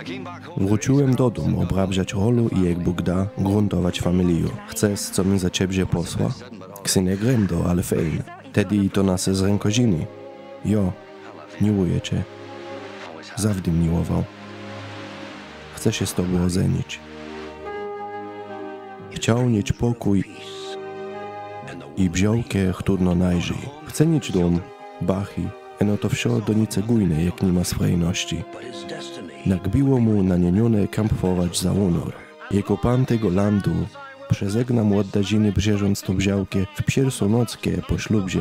Wróciłem do domu, obrabżać rolu i jak Bóg da, gruntować familię. Chcesz, co mi za ciebie posła? Ksy nie gremdo, ale fejn. Tedy to nas z rękoziny. Jo, miłuję cię. Zawdy miłował. Chcę się z tobą ozenić. Chciał mieć pokój i bziałkę trudno najrzyj. Chcę mieć dom, bachy, eno to wsio do nicegujne, jak nie ma swojności. Nakbiło mu na nienione kampować za honor. Jako pan tego landu przezegnam oddadziny brzeżąc to bziałkę w piersonockie po ślubzie.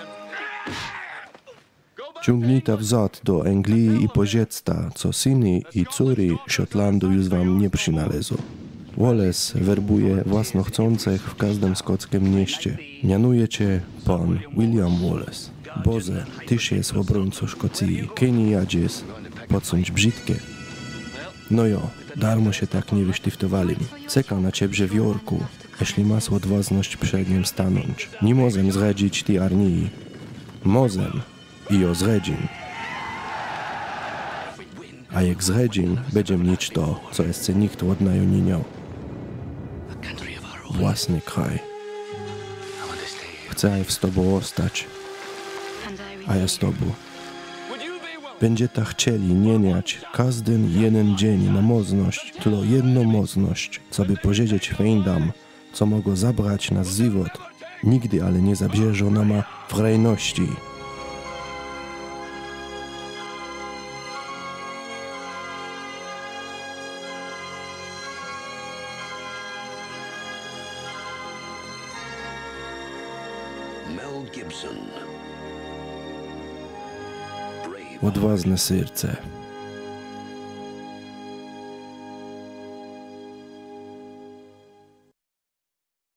Ciągnita wzad do Anglii i poziecta, co syny i córy Szotlandu już wam nie przynależą. Wallace werbuje własnochcących w każdym skockim mieście. Mianuje cię pan William Wallace. Boże, tyż jest obrońcą Szkocji. Kenny jadzies, podsuć brzydkie. No jo, darmo się tak nie wysztyftowali mi. Czeka na ciebie w Jorku, jeśli masz odważność przed nim stanąć. Nie możem zradzić tej armii. Możem i ją zredzim. A jak zredzim, będzie mieć to, co jeszcze nikt od najo nie miał. Własny kraj. Chcę z tobą ostać, a ja z tobą. Będzie ta chcieli nieniać każdy jeden dzień na mocność, tylko jedną mocność, co by powiedzieć fejndam, co mogło zabrać nas żywot. Nigdy ale nie zabierze nama frejności. Odważne serce.